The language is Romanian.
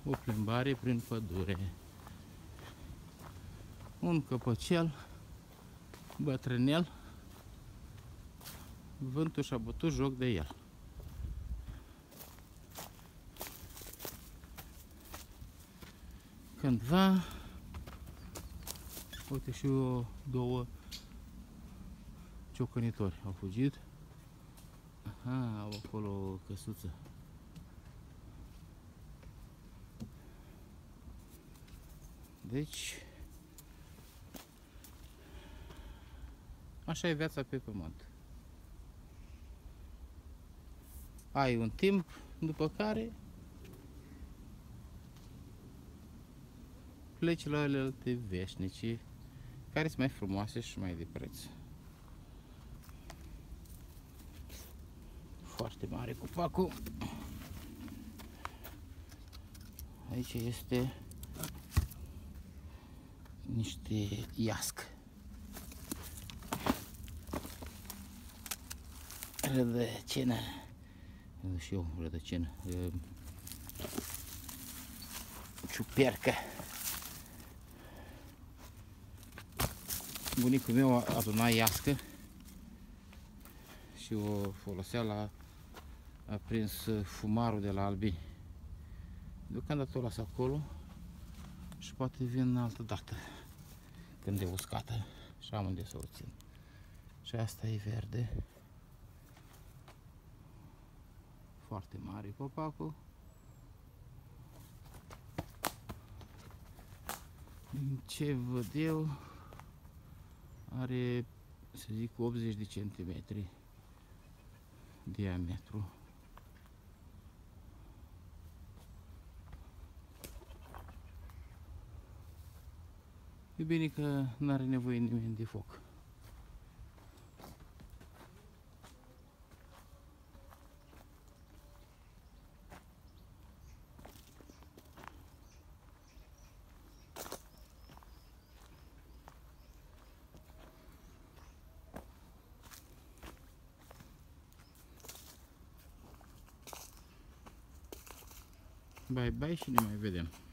O plimbare prin pădure. Un căpăcel bătrânel, vântul și-a bătut joc de el. Cândva, uite și două ciocănitori au fugit. Aha, au acolo o căsuță. Deci, așa e viața pe pământ. Ai un timp, după care pleci la alte veșnici, care sunt mai frumoase și mai de preț. Foarte mare copacul. Aici este niște iasc. Rădăcină. Și eu rădăcină. Ciupercă. Bunicul meu aduna iască și o folosea la a prins fumarul de la albini. Deocamdată o las acolo și poate vin altă dată când e uscată și am unde să o țin. Și asta e verde. Foarte mare copacul. Din ce văd eu, are, să zic, 80 de centimetri diametru. E bine că nu are nevoie nimeni de foc. Bye bye și ne mai vedem.